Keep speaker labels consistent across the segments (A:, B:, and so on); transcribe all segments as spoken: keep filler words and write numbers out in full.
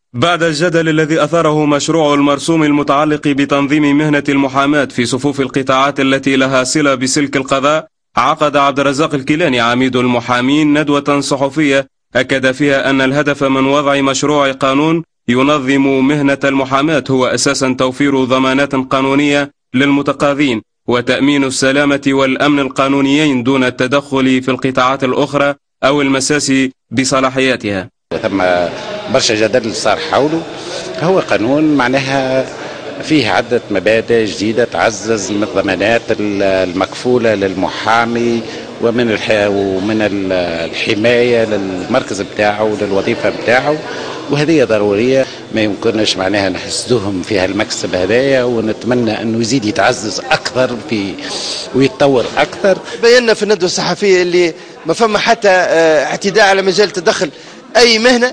A: بعد الجدل الذي أثاره مشروع المرسوم المتعلق بتنظيم مهنة المحاماة في صفوف القطاعات التي لها صلة بسلك القضاء، عقد عبد الرزاق الكيلاني عميد المحامين ندوة صحفية أكد فيها أن الهدف من وضع مشروع قانون ينظم مهنة المحاماة هو أساسا توفير ضمانات قانونية للمتقاضين وتأمين السلامة والأمن القانونيين دون التدخل في القطاعات الأخرى أو المساس بصلاحياتها.
B: ثم برشا جدل صار حوله. هو قانون معناها فيه عدة مبادئ جديدة تعزز من الضمانات المكفولة للمحامي ومن ومن الحماية للمركز بتاعه وللوظيفة بتاعه، وهذه ضرورية ما يمكنش معناها نحسدوهم في هالمكسب هذايا، ونتمنى انه يزيد يتعزز اكثر في ويتطور اكثر.
C: بينا في الندوة الصحفية اللي ما فما حتى اعتداء على مجال تدخل اي مهنة.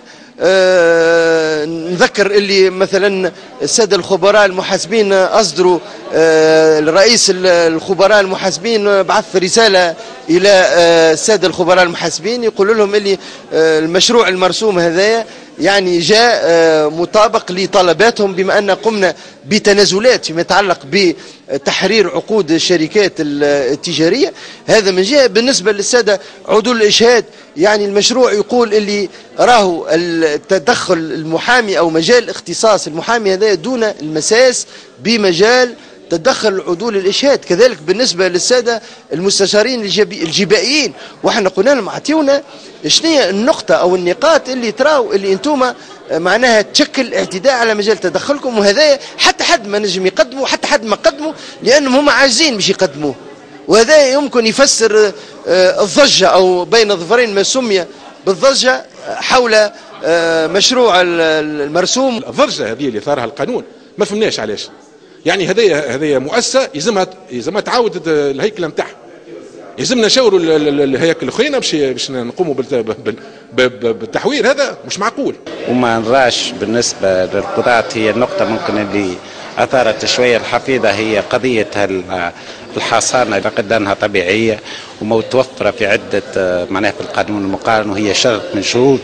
C: أه نذكر اللي مثلا السادة الخبراء المحاسبين أصدروا أه رئيس الخبراء المحاسبين بعث رسالة إلى أه السادة الخبراء المحاسبين يقول لهم اللي أه المشروع المرسوم هذايا يعني جاء أه مطابق لطلباتهم، بما أن قمنا بتنازلات فيما يتعلق بتحرير عقود الشركات التجارية. هذا من جهة. بالنسبة للسادة عدول الإشهاد، يعني المشروع يقول اللي راهو التدخل المحامي أو مجال اختصاص المحامي هذا دون المساس بمجال تدخل عدول الإشهاد. كذلك بالنسبة للسادة المستشارين الجبائيين، وإحنا قلنا لهم اعطيونا شنو النقطة أو النقاط اللي تراو اللي أنتم معناها تشكل اعتداء على مجال تدخلكم، وهذا حتى حد ما نجم يقدموا حتى حد ما قدموا لأنهم هم عاجزين باش يقدموه. وهذا يمكن يفسر الضجة أو بين ظفرين ما سمي بالضجة حول مشروع المرسوم.
D: الضجة هذه اللي ثارها القانون ما فهمناش علاش. يعني هذه هذه مؤسسة يلزمها يلزمها تعاود الهيكل نتاعها. يلزمنا نشاوروا الهياكل الاخرين باش باش نقوموا بالتحوير. هذا مش معقول.
B: وما نراش بالنسبة للقضاة هي النقطة ممكن اللي أثارت شوية الحفيظة هي قضية الحصانة لقد أنها طبيعية ومتوفرة في عدة معناها في القانون المقارن، وهي شرط من شروط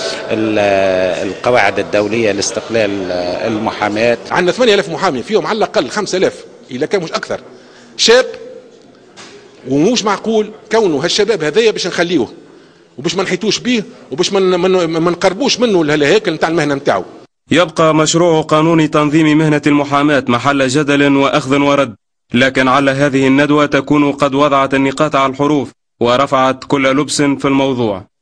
B: القواعد الدولية لاستقلال المحاماة.
D: عندنا ثمانية آلاف محامي، فيهم على الأقل خمسة آلاف إذا كان مش أكثر شاب، ومش معقول كونه هالشباب هذايا باش نخليوه وباش ما نحيتوش به وباش ما نقربوش منه الهيكل نتاع المهنة نتاعو.
A: يبقى مشروع قانون تنظيم مهنة المحاماة محل جدل وأخذ ورد، لكن على هذه الندوة تكون قد وضعت النقاط على الحروف ورفعت كل لبس في الموضوع.